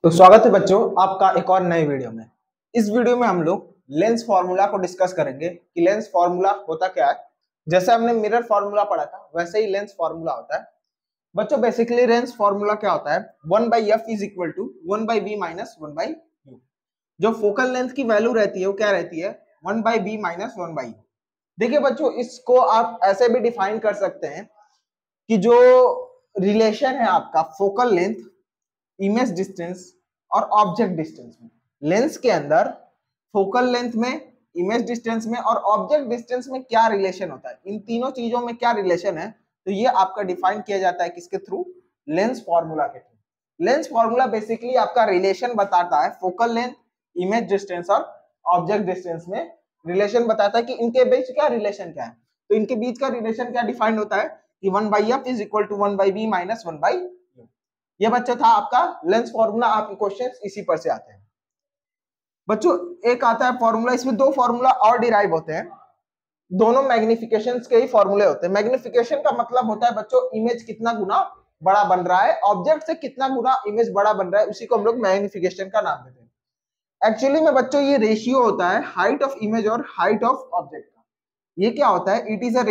तो स्वागत है बच्चों आपका एक और नए वीडियो में। इस वीडियो में हम लोग लेंस फार्मूला को डिस्कस करेंगे कि लेंस फार्मूला होता क्या है। जैसे हमने मिरर फार्मूला पढ़ा था वैसे ही लेंस फार्मूला होता है। बच्चों बेसिकली लेंस फार्मूला क्या होता है, 1/f is equal to 1/b minus 1/u। जो फोकल लेंथ की वैल्यू रहती है वो क्या रहती है, 1/b माइनस 1/u। देखिए बच्चों इसको आप ऐसे भी डिफाइन कर सकते हैं कि जो रिलेशन है आपका फोकल लेंथ, इमेज डिस्टेंस और ऑब्जेक्ट डिस्टेंस में, लेंस के अंदर फोकल लेंथ में, इमेज डिस्टेंस में और ऑब्जेक्ट डिस्टेंस में क्या रिलेशन होता है, इन तीनों चीजों में क्या रिलेशन है, तो ये आपका डिफाइन किया जाता है किसके थ्रू, लेंस फार्मूला के थ्रू। लेंस फार्मूला बेसिकली आपका रिलेशन बताता है फोकल लेंथ, इमेज डिस्टेंस और ऑब्जेक्ट डिस्टेंस में रिलेशन बताता है कि इनके बीच क्या रिलेशन क्या है। तो इनके बीच का रिलेशन क्या डिफाइंड होता है कि 1/f is equal to 1/b minus 1/u। ये बच्चा था आपका लेंस फार्मूला। आपके क्वेश्चंस इसी पर से आते हैं बच्चों। एक आता है फार्मूला, इसमें दो फार्मूला और डिराइव होते हैं, दोनों मैग्निफिकेशन के ही फार्मूले होते हैं। मैग्निफिकेशन का मतलब होता है बच्चों इमेज कितना गुना बड़ा बन रहा है, ऑब्जेक्ट से कितना गुना इमेज बड़ा बन रहा है, उसी को हम लोग मैग्निफिकेशन का नाम देते हैं। एक्चुअली में बच्चों ये रेशियो होता है हाइट ऑफ इमेज और हाइट ऑफ ऑब्जेक्ट का। ये क्या होता है, it is a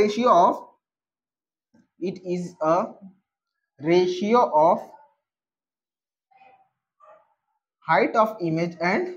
ratio of height of image and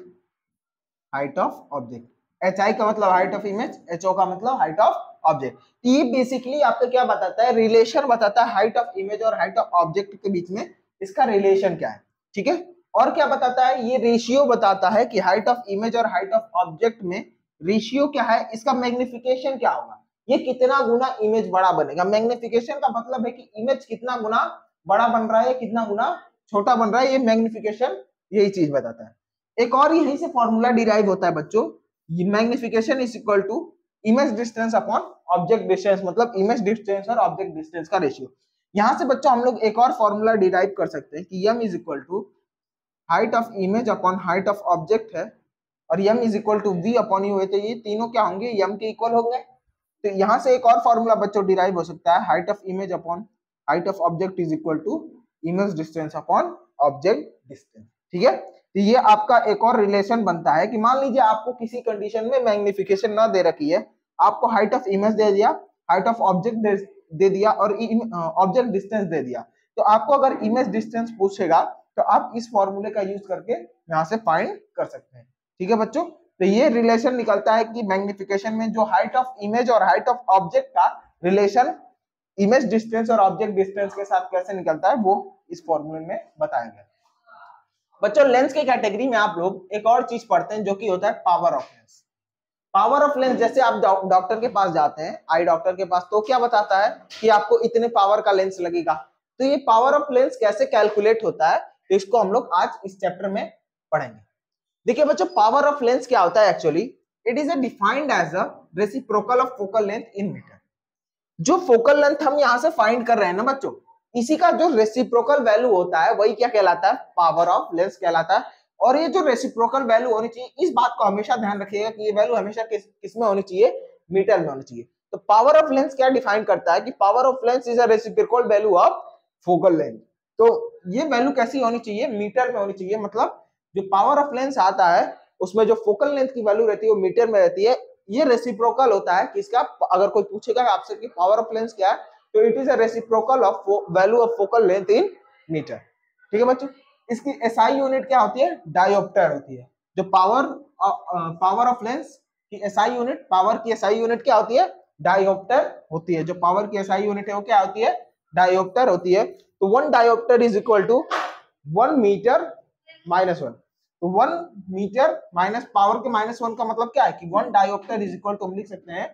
height of object. HI का मतलब हाइट ऑफ इमेज, HO का मतलब हाइट ऑफ ऑब्जेक्ट। ये बेसिकली आपको क्या बताता है, रिलेशन बताता है हाइट ऑफ इमेज और हाइट ऑफ ऑब्जेक्ट के बीच में इसका रिलेशन क्या है, ठीक है। और क्या बताता है, ये रेशियो बताता है कि हाइट ऑफ इमेज और हाइट ऑफ ऑब्जेक्ट में रेशियो क्या है, इसका मैग्निफिकेशन क्या होगा, ये कितना गुना इमेज बड़ा बनेगा। मैग्निफिकेशन का मतलब है कि इमेज कितना गुना बड़ा बन रहा है, कितना गुना छोटा बन रहा है, ये मैग्निफिकेशन यही चीज बताता है। एक और यहीं से फॉर्मूला डिराइव होता है बच्चों, magnification is equal to image distance upon object distance, मतलब इमेज डिस्टेंस और ऑब्जेक्ट डिस्टेंस का रेशियो। यहां से बच्चों हम लोग एक और फॉर्मूला डिराइव कर सकते हैं कि m is equal to height of image upon height of object है, और m is equal to v upon u है, तो ये तीनों क्या होंगे, m के इक्वल होंगे। तो यहां से एक और फॉर्मूला बच्चों डिराइव हो सकता है, height of image upon height of object is equal to image distance upon object distance, ठीक है। तो ये आपका एक और रिलेशन बनता है कि मान लीजिए आपको किसी कंडीशन में मैग्निफिकेशन ना दे रखी है, आपको हाइट ऑफ इमेज दे दिया, हाइट ऑफ ऑब्जेक्ट दे दिया और ऑब्जेक्ट डिस्टेंस दे दिया, तो आपको अगर इमेज डिस्टेंस पूछेगा तो आप इस फॉर्मूले का यूज करके यहाँ से फाइंड कर सकते हैं, ठीक है बच्चों। तो ये रिलेशन निकलता है कि मैग्निफिकेशन में जो हाइट ऑफ इमेज और हाइट ऑफ ऑब्जेक्ट का रिलेशन इमेज डिस्टेंस और ऑब्जेक्ट डिस्टेंस के साथ कैसे निकलता है वो इस फॉर्मूले में बताया गया। बच्चों लेंस के कैटेगरी में आप लोग एक और चीज पढ़ते हैं जो कि होता है power of lens. Power of lens, जैसे आप डॉक्टर के पास जाते हैं, आई डॉक्टर के पास, तो क्या बताता है कि आपको इतने पावर का लेंस लगेगा। तो ये पावर ऑफ लेंस कैसे कैलकुलेट होता है, तो इसको हम लोग आज इस चैप्टर में पढ़ेंगे। देखिए बच्चों पावर ऑफ लेंस क्या होता है, actually it is defined as a reciprocal of focal length in metre. जो फोकल लेंथ हम यहां से फाइंड कर रहे हैं ना बच्चों, इसी का जो रेसिप्रोकल वैल्यू होता है वही क्या कहलाता है, पावर ऑफ लेंस कहलाता है। और ये जो रेसिप्रोकल वैल्यू होनी चाहिए, इस बात को हमेशा ध्यान रखिएगा कि ये वैल्यू हमेशा किस में होनी चाहिए, मीटर में होनी चाहिए। तो पावर ऑफ लेंस क्या डिफाइन करता है कि power of lens is a reciprocal value of focal length. तो ये वैल्यू कैसी होनी चाहिए, मीटर में होनी चाहिए। मतलब जो पावर ऑफ लेंस आता है उसमें जो फोकल लेंथ की वैल्यू रहती है वो मीटर में रहती है। ये रेसिप्रोकल होता है किसका, अगर कोई पूछेगा आपसे कि पावर ऑफ लेंस क्या है, तो it is a reciprocal of value of focal length in metre, ठीक है बच्चों। इसकी SI यूनिट क्या होती है, डायोप्टर होती है। जो पावर ऑफ लेंस की SI यूनिट, पावर की SI यूनिट क्या होती है, डायोप्टर होती है। जो पावर की SI यूनिट है वो क्या होती है, डायोप्टर होती है। तो 1 dioptre is equal to 1 metre minus 1। तो 1 मीटर माइनस पावर के -1 का मतलब क्या है कि 1 डायोप्टर इज इक्वल टू हम लिख सकते हैं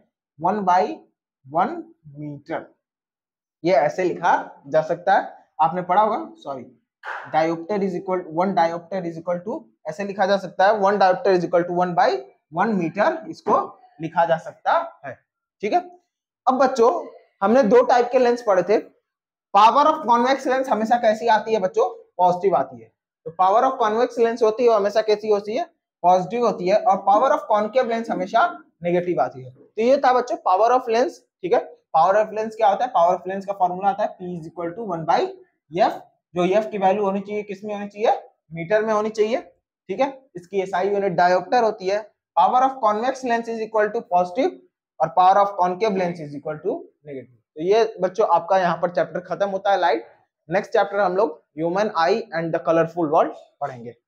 1/1 मीटर। ये ऐसे लिखा जा सकता है, आपने पढ़ा होगा, sorry, dioptre is equal 1 dioptre is equal to ऐसे लिखा जा सकता है 1 dioptre is equal to 1/1 metre, इसको लिखा जा सकता है, ठीक है। अब बच्चों हमने दो टाइप के लेंस पढ़े थे। पावर ऑफ कॉन्वेक्स लेंस हमेशा कैसी आती है बच्चों, पॉजिटिव आती है। तो पावर ऑफ कॉन्वेक्स लेंस होती है हमेशा कैसी होती है, पॉजिटिव होती है। और पावर ऑफ कॉन्केव लेंस हमेशा नेगेटिव आती है। तो ये था बच्चों पावर ऑफ लेंस, ठीक है। पावर ऑफ लेंस क्या होता है, पावर ऑफ लेंस का फॉर्मूला आता है P = 1/f, जो f की वैल्यू होनी चाहिए किसमें होनी चाहिए, मीटर में होनी चाहिए, ठीक है। इसकी एसआई यूनिट डायोप्टर होती है। Power of convex lens is equal to positive और power of concave lens is equal to negative. तो ये बच्चों आपका यहाँ पर चैप्टर खत्म होता है लाइट। नेक्स्ट चैप्टर हम लोग human eye and the colourful world पढ़ेंगे।